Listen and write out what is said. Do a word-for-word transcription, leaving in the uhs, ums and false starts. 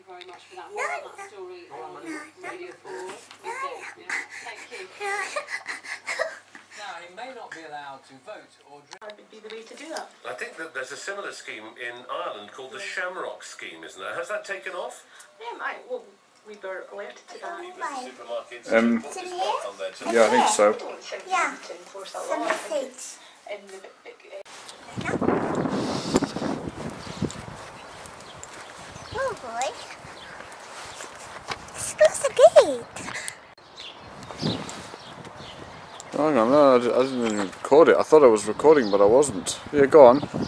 very much for that. More on that story on Radio four. Yeah, thank you. Now, he may not be allowed to vote or drink. That would be the way to do that. I think that there's a similar scheme in Ireland called the Shamrock Scheme, isn't there? Has that taken off? Yeah, I, well, we were alerted to that. Supermarkets Um, put this box on there too. Yeah, I think so. I don't think Yeah. we need to enforce that law. I think it's in the big, big, Oh boy. Let's close the gate. Hang on, no, I didn't even record it. I thought I was recording, but I wasn't. Yeah, go on.